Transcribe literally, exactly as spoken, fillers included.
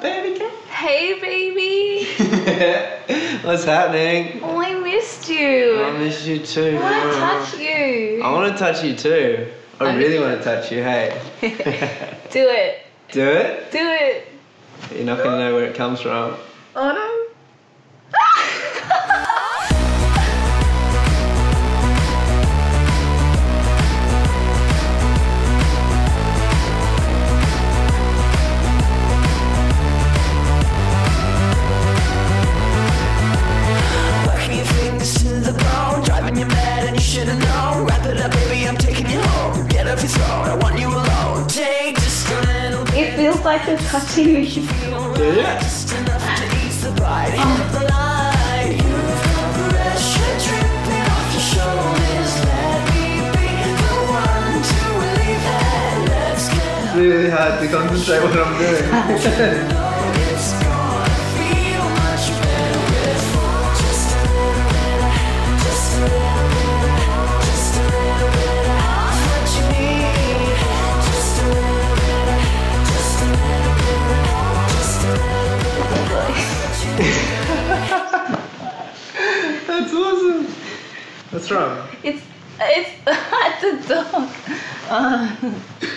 baby girl. Hey, baby. What's happening? Oh, I missed you. I miss you too. I want to touch you. I want to touch you too. I I really miss want to touch you, hey. Do it. Do it? Do it. You're not going to know where it comes from. Oh no. Working your fingers to the bone, driving you mad and you should've known. Wrap it up, baby, I'm taking you home. Get off your throne, I want you alone. Take just a little bit. It feels like you're touching me. Do you? Just enough to ease the bite. Hit the line. You've got pressure dripping off your shoulders. Let me be the one to relieve that. Let's get It's really hard to concentrate what I'm doing. know it's gonna feel much better with just a little bit of, just a little bit of, just a little bit of what you need. Just a little bit of, just a little bit of, just a little bit of what you need. That's awesome. What's wrong? It's it's it's a dog. Uh,